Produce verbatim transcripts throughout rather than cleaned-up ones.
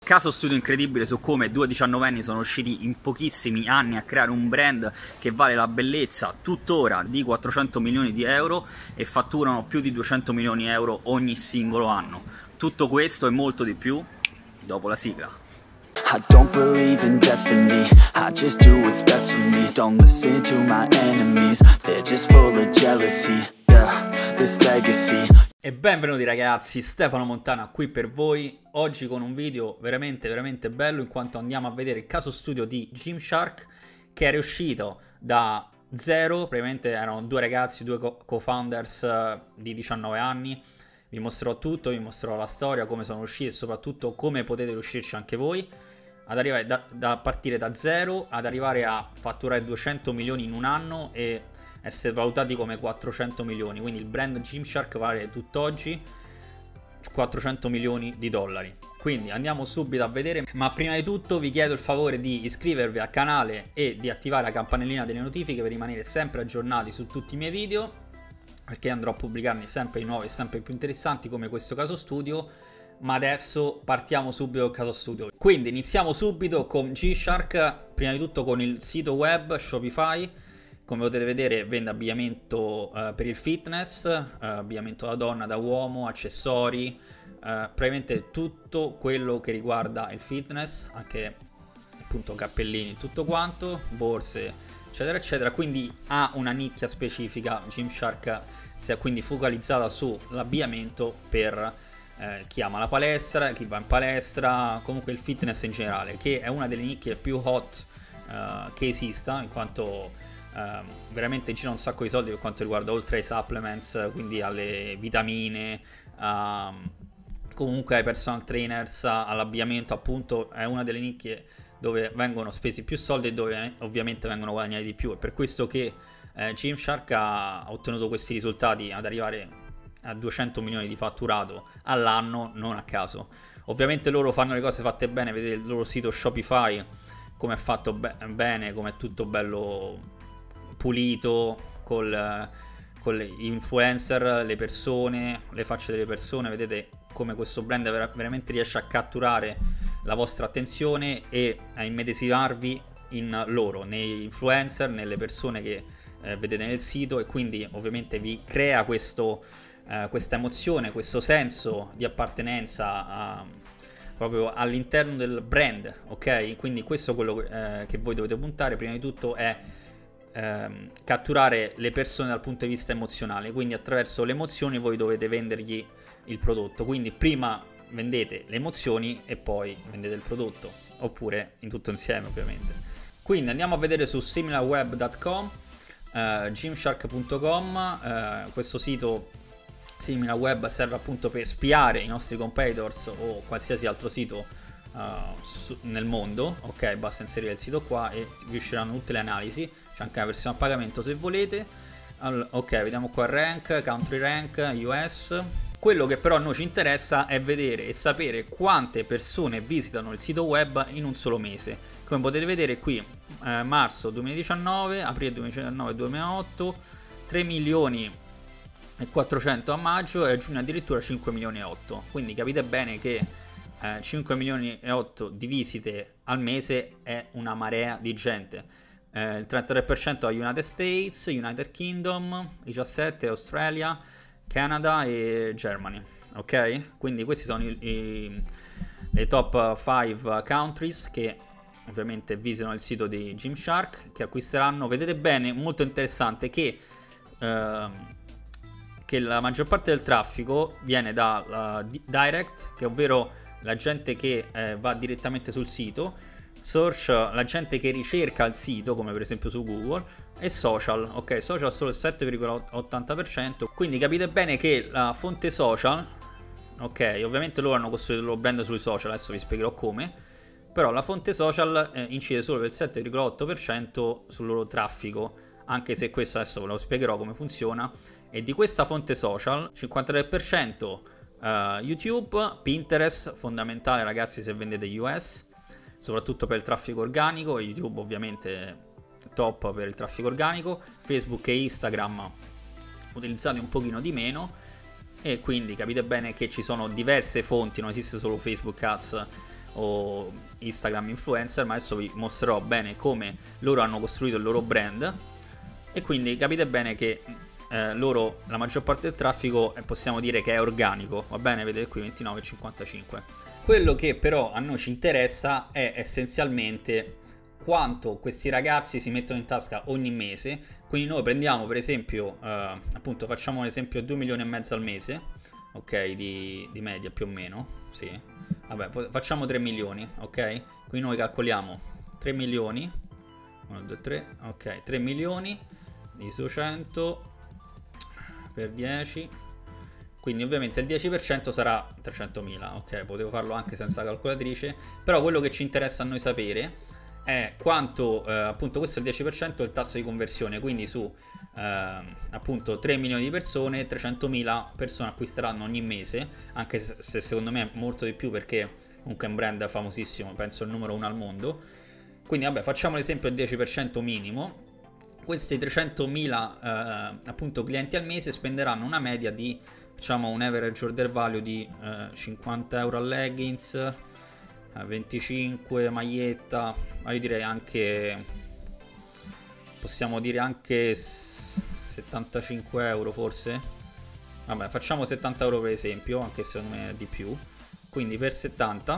Caso studio incredibile su come due diciannovenni sono riusciti in pochissimi anni a creare un brand che vale la bellezza tuttora di quattrocento milioni di euro e fatturano più di duecento milioni di euro ogni singolo anno. Tutto questo e molto di più dopo la sigla. I don't believe in destiny, I just do what's best for me. Don't listen to my enemies, they're just full of jealousy. Yeah, this legacy. E benvenuti ragazzi, Stefano Montana qui per voi, oggi con un video veramente veramente bello in quanto andiamo a vedere il caso studio di Gymshark, che è riuscito da zero, praticamente erano due ragazzi, due co-founders uh, di diciannove anni. Vi mostrerò tutto, vi mostrerò la storia, come sono usciti e soprattutto come potete riuscirci anche voi ad arrivare da, da partire da zero ad arrivare a fatturare duecento milioni in un anno e essere valutati come quattrocento milioni. Quindi il brand Gymshark vale tutt'oggi quattrocento milioni di dollari. Quindi andiamo subito a vedere, ma prima di tutto vi chiedo il favore di iscrivervi al canale e di attivare la campanellina delle notifiche per rimanere sempre aggiornati su tutti i miei video, perché andrò a pubblicarne sempre di nuovi e sempre più interessanti come questo caso studio. Ma adesso partiamo subito col caso studio. Quindi iniziamo subito con Gymshark, prima di tutto con il sito web Shopify. Come potete vedere vende abbigliamento uh, per il fitness, uh, abbigliamento da donna, da uomo, accessori, uh, praticamente tutto quello che riguarda il fitness, anche appunto cappellini, tutto quanto, borse, eccetera eccetera. Quindi ha una nicchia specifica. Gymshark si è quindi focalizzata sull'abbigliamento per eh, chi ama la palestra, chi va in palestra, comunque il fitness in generale, che è una delle nicchie più hot uh, che esista, in quanto Uh, veramente gira un sacco di soldi per quanto riguarda, oltre ai supplements, quindi alle vitamine, uh, comunque ai personal trainers, all'abbigliamento. Appunto è una delle nicchie dove vengono spesi più soldi e dove ovviamente vengono guadagnati di più. È per questo che eh, Gymshark ha ottenuto questi risultati ad arrivare a duecento milioni di fatturato all'anno, non a caso. Ovviamente loro fanno le cose fatte bene, vedete il loro sito Shopify come è fatto be bene, come è tutto bello pulito, col, con le influencer, le persone, le facce delle persone. Vedete come questo brand ver veramente riesce a catturare la vostra attenzione e a immedesimarvi in loro, nei influencer, nelle persone che eh, vedete nel sito, e quindi ovviamente vi crea questo, eh, questa emozione, questo senso di appartenenza a, proprio all'interno del brand, ok? Quindi questo è quello eh, che voi dovete puntare prima di tutto, è Ehm, catturare le persone dal punto di vista emozionale. Quindi attraverso le emozioni voi dovete vendergli il prodotto. Quindi prima vendete le emozioni e poi vendete il prodotto, oppure in tutto insieme ovviamente. Quindi andiamo a vedere su similarweb punto com, eh, gymshark punto com. eh, questo sito SimilarWeb serve appunto per spiare i nostri competitors o qualsiasi altro sito uh, su, nel mondo. Ok, basta inserire il sito qua e vi usciranno tutte le analisi. C'è anche una versione a pagamento se volete. Allora, ok, vediamo qua rank, country rank, U S. Quello che però a noi ci interessa è vedere e sapere quante persone visitano il sito web in un solo mese. Come potete vedere qui, eh, marzo duemiladiciannove, aprile duemiladiciannove, duemilaotto, tre milioni e quattrocento a maggio, e a giugno addirittura cinque milioni e otto. Quindi capite bene che eh, cinque milioni e otto di visite al mese è una marea di gente. Eh, il trentatré per cento a United States, United Kingdom, diciassette Australia, Canada e Germany. Ok? Quindi questi sono i, i, le top cinque countries che ovviamente visitano il sito di Gymshark, che acquisteranno. Vedete bene, molto interessante, che, eh, che la maggior parte del traffico viene da uh, direct, che ovvero la gente che eh, va direttamente sul sito, search, la gente che ricerca il sito, come per esempio su Google, e social. Ok, social solo il sette virgola ottanta per cento. Quindi capite bene che la fonte social, ok, ovviamente loro hanno costruito il loro brand sui social, adesso vi spiegherò come, però la fonte social eh, incide solo per il sette virgola otto per cento sul loro traffico, anche se questo adesso ve lo spiegherò come funziona. E di questa fonte social, cinquantatré per cento uh, YouTube, Pinterest, fondamentale ragazzi se vendete U S, soprattutto per il traffico organico. YouTube ovviamente top per il traffico organico, Facebook e Instagram utilizzati un pochino di meno, e quindi capite bene che ci sono diverse fonti, non esiste solo Facebook Ads o Instagram influencer, ma adesso vi mostrerò bene come loro hanno costruito il loro brand, e quindi capite bene che eh, loro, la maggior parte del traffico eh, possiamo dire che è organico, va bene? Vedete qui ventinove virgola cinquantacinque. Quello che però a noi ci interessa è essenzialmente quanto questi ragazzi si mettono in tasca ogni mese. Quindi noi prendiamo per esempio, eh, appunto facciamo un esempio due milioni e mezzo al mese, ok, di, di media più o meno, sì, vabbè, facciamo tre milioni, ok, quindi noi calcoliamo tre milioni, uno, due, tre, ok, tre milioni diviso cento per dieci, quindi ovviamente il dieci per cento sarà trecentomila, ok, potevo farlo anche senza calcolatrice, però quello che ci interessa a noi sapere è quanto, eh, appunto questo è il dieci per cento del tasso di conversione, quindi su eh, appunto tre milioni di persone, trecentomila persone acquisteranno ogni mese, anche se secondo me è molto di più perché comunque è un brand famosissimo, penso il numero uno al mondo. Quindi vabbè, facciamo l'esempio del dieci per cento minimo. Questi trecentomila eh, appunto clienti al mese spenderanno una media di, diciamo, un average order value di eh, cinquanta euro a leggings, eh, venticinque maglietta, ma io direi anche, possiamo dire anche settantacinque euro forse. Vabbè, facciamo settanta euro per esempio, anche se secondo me è di più. Quindi per settanta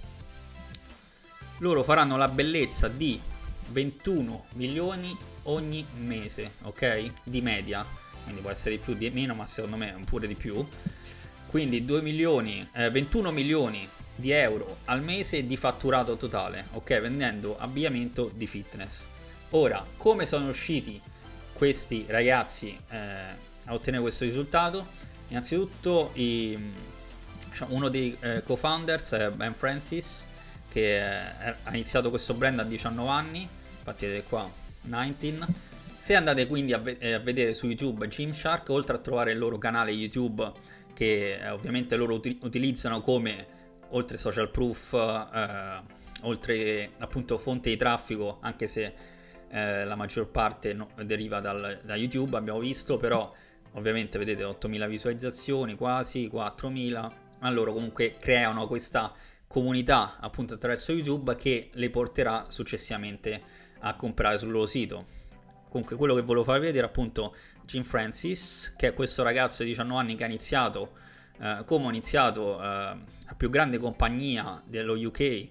loro faranno la bellezza di ventuno milioni ogni mese, ok? Di media, quindi può essere di più, di meno, ma secondo me pure di più. Quindi due milioni, eh, ventuno milioni di euro al mese di fatturato totale, ok? Vendendo abbigliamento di fitness. Ora, come sono usciti questi ragazzi eh, a ottenere questo risultato? Innanzitutto i, diciamo, uno dei eh, co-founders è Ben Francis, che eh, ha iniziato questo brand a diciannove anni, infatti vedete qua diciannove. Se andate quindi a, ve a vedere su YouTube Gymshark, oltre a trovare il loro canale YouTube che eh, ovviamente loro uti utilizzano come, oltre social proof, eh, oltre appunto fonte di traffico, anche se eh, la maggior parte no, deriva dal, da YouTube, abbiamo visto, però ovviamente vedete ottomila visualizzazioni, quasi quattromila, ma loro comunque creano questa comunità appunto attraverso YouTube che le porterà successivamente a comprare sul loro sito. Comunque quello che volevo farvi vedere appunto Jim Francis, che è questo ragazzo di diciannove anni che ha iniziato eh, come ho iniziato eh, la più grande compagnia dello U K,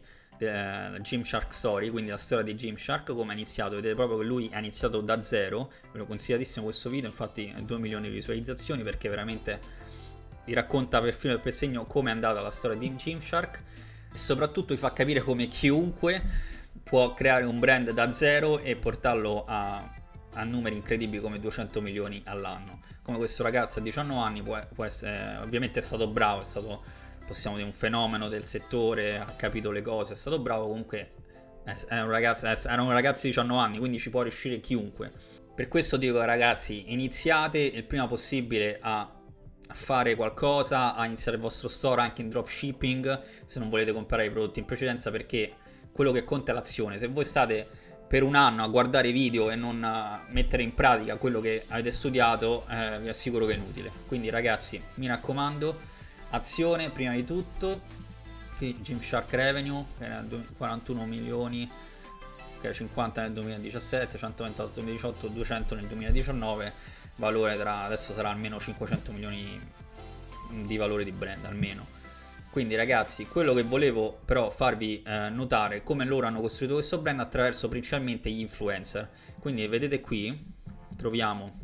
la Gymshark Story, quindi la storia di Gymshark, come ha iniziato. Vedete proprio che lui ha iniziato da zero, ve lo consigliatissimo questo video, infatti due milioni di visualizzazioni, perché veramente vi racconta per filo e per segno come è andata la storia di Gymshark, e soprattutto vi fa capire come chiunque può creare un brand da zero e portarlo a, a numeri incredibili come duecento milioni all'anno. Come questo ragazzo a diciannove anni può, può essere, ovviamente è stato bravo, è stato, possiamo dire, un fenomeno del settore, ha capito le cose, è stato bravo, comunque è un ragazzo, era un ragazzo di diciannove anni, quindi ci può riuscire chiunque. Per questo dico, ragazzi, iniziate il prima possibile a, a fare qualcosa, a iniziare il vostro store anche in dropshipping, se non volete comprare i prodotti in precedenza, perché quello che conta è l'azione. Se voi state per un anno a guardare video e non mettere in pratica quello che avete studiato, eh, vi assicuro che è inutile. Quindi ragazzi, mi raccomando, azione prima di tutto. Qui Gymshark Revenue, che era quarantuno milioni, che era cinquanta nel duemiladiciassette, centoventotto nel duemiladiciotto, duecento nel duemiladiciannove, valore tra, adesso sarà almeno cinquecento milioni di valore di brand, almeno. Quindi ragazzi, quello che volevo però farvi eh, notare come loro hanno costruito questo brand attraverso principalmente gli influencer. Quindi vedete qui, troviamo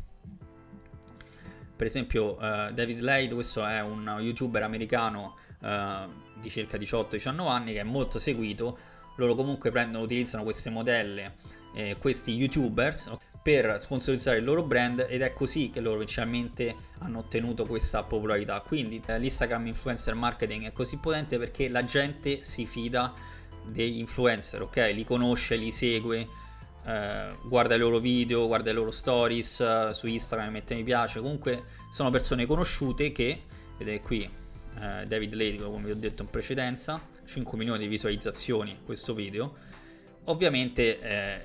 per esempio eh, David Lade, questo è un youtuber americano eh, di circa diciotto diciannove anni, che è molto seguito. Loro comunque prendono, utilizzano queste modelle, eh, questi youtubers, per sponsorizzare il loro brand, ed è così che loro principalmente hanno ottenuto questa popolarità. Quindi eh, l'Instagram influencer marketing è così potente perché la gente si fida degli influencer, ok? Li conosce, li segue, eh, guarda i loro video, guarda i loro stories, eh, su Instagram mette mi piace. Comunque sono persone conosciute che, vedete qui eh, David Lade, come vi ho detto in precedenza, cinque milioni di visualizzazioni questo video. Ovviamente eh,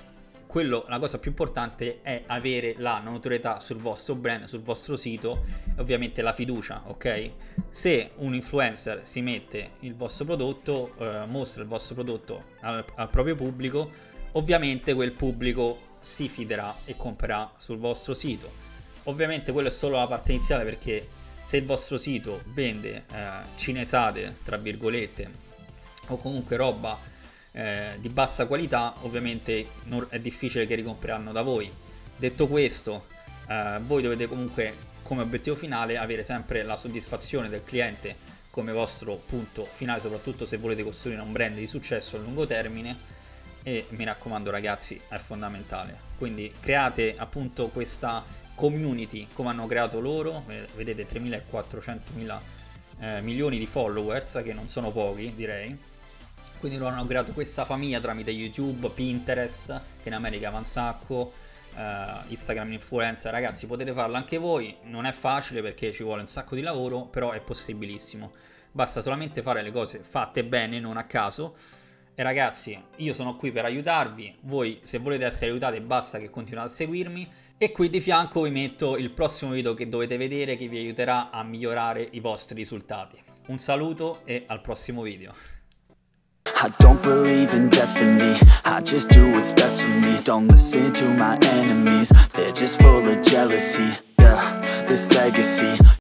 quello, la cosa più importante è avere la notorietà sul vostro brand, sul vostro sito, e ovviamente la fiducia, ok? Se un influencer si mette il vostro prodotto, eh, mostra il vostro prodotto al, al proprio pubblico, ovviamente quel pubblico si fiderà e comprerà sul vostro sito. Ovviamente quello è solo la parte iniziale, perché se il vostro sito vende eh, cinesate, tra virgolette, o comunque roba eh, di bassa qualità, ovviamente non, è difficile che ricompreranno da voi. Detto questo, eh, voi dovete comunque, come obiettivo finale, avere sempre la soddisfazione del cliente come vostro punto finale, soprattutto se volete costruire un brand di successo a lungo termine. E mi raccomando ragazzi, è fondamentale, quindi create appunto questa community come hanno creato loro. Vedete, tremilaquattrocentomila eh, milioni di followers, che non sono pochi, direi. Quindi loro hanno creato questa famiglia tramite YouTube, Pinterest, che in America va un sacco, eh, Instagram influencer. Ragazzi, potete farlo anche voi, non è facile perché ci vuole un sacco di lavoro, però è possibilissimo, basta solamente fare le cose fatte bene, non a caso. E ragazzi, io sono qui per aiutarvi, voi se volete essere aiutati basta che continuate a seguirmi, e qui di fianco vi metto il prossimo video che dovete vedere, che vi aiuterà a migliorare i vostri risultati. Un saluto e al prossimo video. I don't believe in destiny, I just do what's best for me. Don't listen to my enemies, they're just full of jealousy. Yeah, this legacy